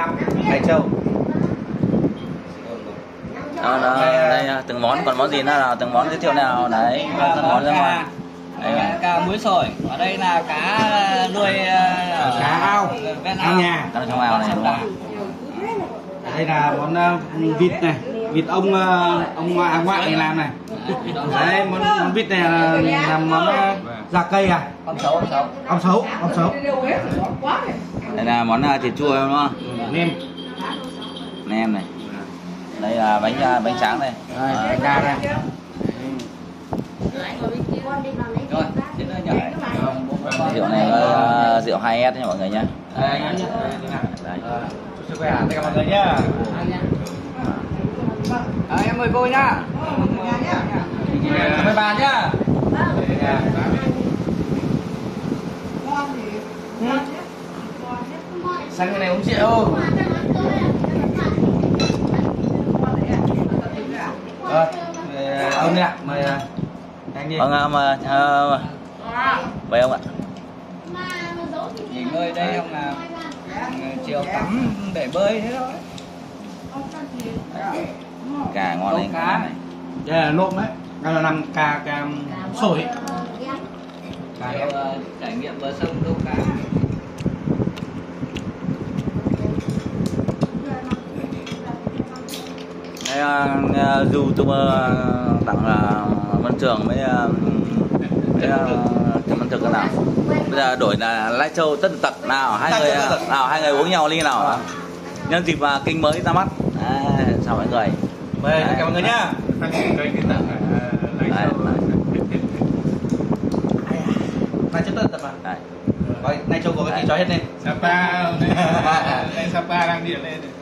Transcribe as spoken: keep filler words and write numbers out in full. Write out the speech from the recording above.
lăm Lai Châu. Đó, đó, đây từng món, còn món gì nữa nào, từng món giới thiệu nào đấy, từng món ra ngoài. Đây, cá muối sổi, ở đây là cá nuôi ở Cá ao, ao nhà. Đang trong ao này đúng không? Đây là món uh, vịt này, vịt ông uh, ông ngoại, ngoại này làm này. Đấy, món, món vịt này là làm món uh, già cây à? Con xấu, con xấu. Con xấu, con xấu. Đây là món uh, thịt chua đúng không? Nem. Nem này. Đây là bánh uh, bánh tráng này. Đây, bánh đa đây. Rồi, xin lỗi nhỉ. Rượu này có uh, rượu hai S nha mọi người nhé. Đây, đây. Sức khỏe, tất cả mọi người nhá. À, em mời cô nhá. Mời bà nhá. Sang cái này uống rượu. Rồi, ông nè, mời anh đi. Vâng, mời, uh, mời ông ạ. Nghỉ ngơi đây không là chiều tắm để bơi thế thôi. Cá ngon đấy, cá này. Đây là nộm đấy, đây là nằm cà cà sổi. Chiều trải nghiệm bờ sông câu cá. Đây uh, YouTuber tặng uh, Văn Trường với uh, Trần Văn Thực nào. Bây giờ đổi là Lai Châu tất tật nào hai người nào hai người uống nhau ly nào nhân dịp uh, kinh mới ra mắt. À, chào mọi người. Mời tất cả mọi người nhá. Lai Châu tất tật mà. Đây. Nay Châu có cái gì cho hết lên. Sapa, đây Sapa đang điện lên.